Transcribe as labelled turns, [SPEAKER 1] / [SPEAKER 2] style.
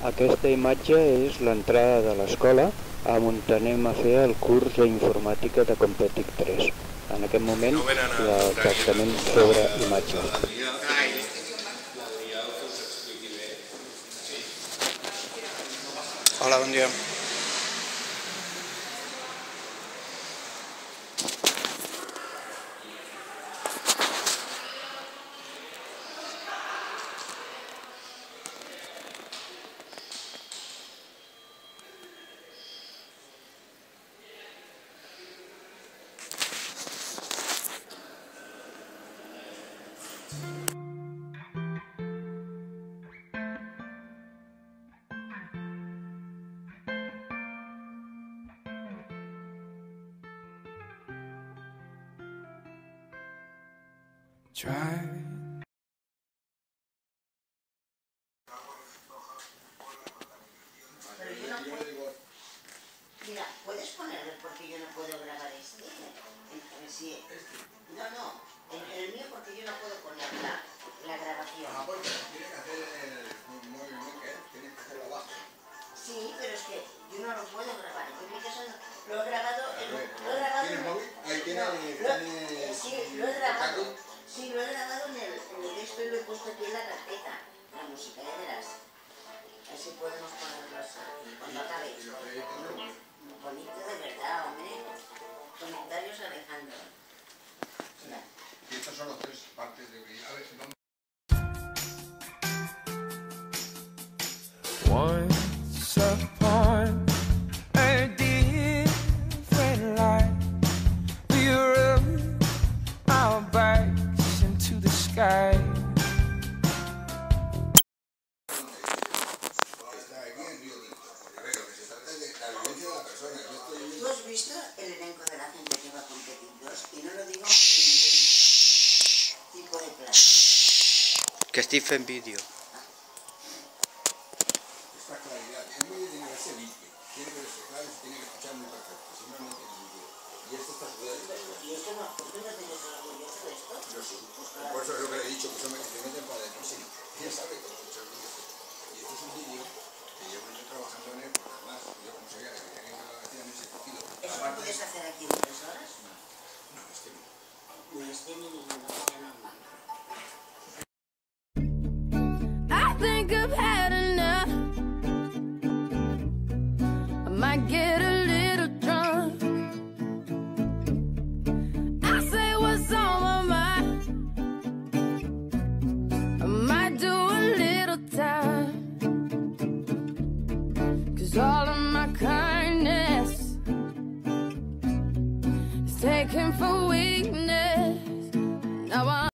[SPEAKER 1] Aquesta imatge és l'entrada de l'escola on anem a fer el curs d'informàtica de Competic 3. En aquest moment, el tractament sobre imatge.
[SPEAKER 2] Hola, bon dia.
[SPEAKER 3] Pero yo no puedo. Mira, ¿puedes ponerle porque yo no puedo grabar este? A ver si. No, el mío porque yo no puedo poner la grabación.
[SPEAKER 4] Ah, porque tiene que hacer el movimiento, tiene que hacerlo abajo.
[SPEAKER 3] Sí, pero es que yo no lo puedo grabar. En mi caso lo he grabado.
[SPEAKER 4] ¿Tienes móvil? Ahí tiene.
[SPEAKER 3] Sí, lo he grabado. Sí, lo he grabado en el texto y lo he puesto aquí en la carpeta. La música, ya verás. Así podemos ponerlos cuando acabe. Bonito de verdad, hombre. Comentarios Alejandro. Mira.
[SPEAKER 4] Y estas son las tres partes de que. A ver, vamos.
[SPEAKER 5] Once upon a different life, we rubbed our backs into the sky.
[SPEAKER 3] ¿Tú has visto el elenco de la gente que va a competir 2? Y no lo digo en ningún tipo de plan.
[SPEAKER 2] Que estic fent vídeo.
[SPEAKER 4] Esta claridad. El vídeo tiene que verse limpio. Tiene que verse claro y tiene que escuchar muy perfecto. Si no, no tiene sentido. Y esto está subido.
[SPEAKER 3] ¿Y esto no? ¿Por qué no tienes orgulloso de esto?
[SPEAKER 4] Yo sí. Por eso es lo que le he dicho, que se meten para adentro. Sí. Ya sabe cómo escuchar el vídeo. Y este es un vídeo que llevo yo trabajando en él, porque además, yo como sabía que tenía que ir a la vecina, me he sentido.
[SPEAKER 3] ¿Eso lo puedes hacer aquí en 3 horas?
[SPEAKER 4] No, es que no.
[SPEAKER 3] Ni streaming ni nada, ya normal.
[SPEAKER 6] I think I've had enough. I might get a little drunk. I say what's on my mind. I might do a little time. 'Cause all of my kindness is taken for weakness. Now